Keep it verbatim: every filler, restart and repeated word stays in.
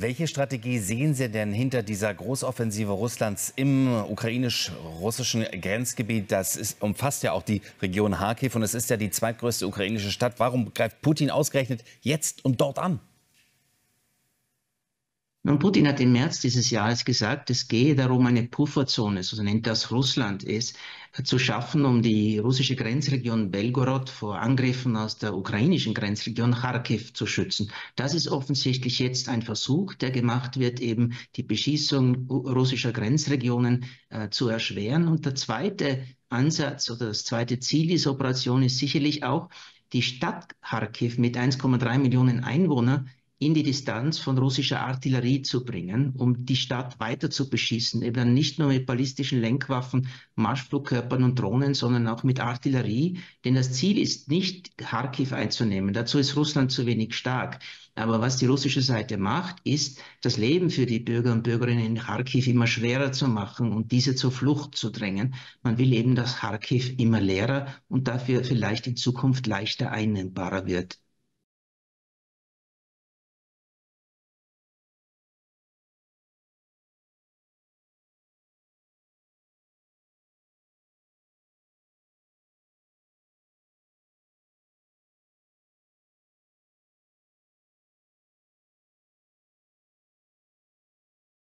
Welche Strategie sehen Sie denn hinter dieser Großoffensive Russlands im ukrainisch-russischen Grenzgebiet? Das ist, umfasst ja auch die Region Charkiw und es ist ja die zweitgrößte ukrainische Stadt. Warum greift Putin ausgerechnet jetzt und dort an? Nun, Putin hat im März dieses Jahres gesagt, es gehe darum, eine Pufferzone, so nennt das Russland ist, zu schaffen, um die russische Grenzregion Belgorod vor Angriffen aus der ukrainischen Grenzregion Charkiw zu schützen. Das ist offensichtlich jetzt ein Versuch, der gemacht wird, eben die Beschießung russischer Grenzregionen äh, zu erschweren. Und der zweite Ansatz oder das zweite Ziel dieser Operation ist sicherlich auch, die Stadt Charkiw mit eins Komma drei Millionen Einwohnern in die Distanz von russischer Artillerie zu bringen, um die Stadt weiter zu beschießen, eben dann nicht nur mit ballistischen Lenkwaffen, Marschflugkörpern und Drohnen, sondern auch mit Artillerie. Denn das Ziel ist nicht, Charkiw einzunehmen. Dazu ist Russland zu wenig stark. Aber was die russische Seite macht, ist, das Leben für die Bürger und Bürgerinnen in Charkiw immer schwerer zu machen und diese zur Flucht zu drängen. Man will eben, dass Charkiw immer leerer und dafür vielleicht in Zukunft leichter einnehmbarer wird.